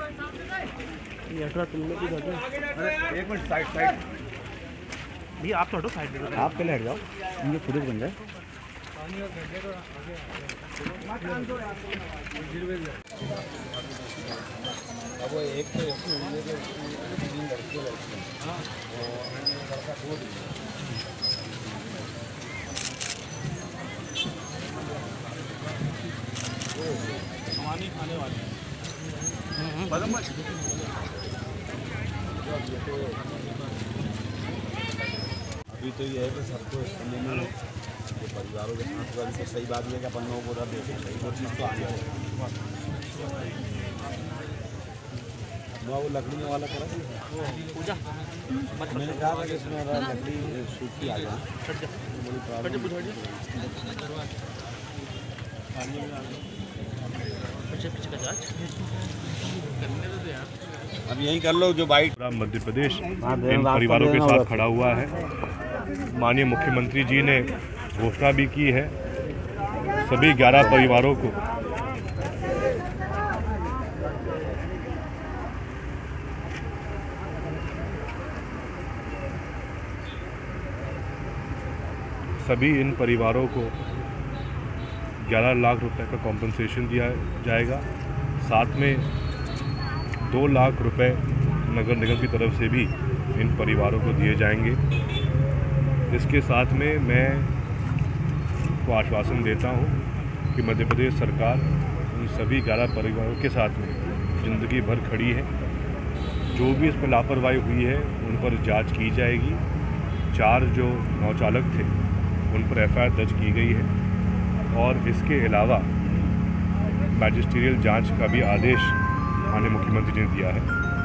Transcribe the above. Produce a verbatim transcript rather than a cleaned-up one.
एक minute side side नहीं आप तो हटो साइड पे, आप पहले हट जाओ, मुझे फुटेज बन जाए। अब वो एक तो ऐसी हुई है कि तीन लड़के लड़के हाँ लड़का दो सामानी खाने वाले अभी तो ये है कि सबको इस समय में जो परिवारों के साथ वाली तो सही बात है कि अपन लोगों को उधर देखें सही वो चीज़ तो आ गया वो लकड़ियों वाला करा पूजा मैंने कहा था कि इसमें लकड़ी सूखी आ जाए बड़ी प्रॉब्लम। अब यही कर लो जो बाइट। मध्य प्रदेश इन परिवारों के साथ खड़ा हुआ है। माननीय मुख्यमंत्री जी ने घोषणा भी की है सभी ग्यारह परिवारों को सभी इन परिवारों को ग्यारह लाख रुपए का कॉम्पनसेशन दिया जाएगा। साथ में दो लाख रुपए नगर निगम की तरफ से भी इन परिवारों को दिए जाएंगे। इसके साथ में मैं को आश्वासन देता हूं कि मध्य प्रदेश सरकार इन सभी ग्यारह परिवारों के साथ में ज़िंदगी भर खड़ी है। जो भी इसमें लापरवाही हुई है उन पर जांच की जाएगी। चार जो नौचालक थे उन पर एफ आई आर दर्ज की गई है और इसके अलावा मैजिस्ट्रियल जांच का भी आदेश माननीय मुख्यमंत्री ने दिया है।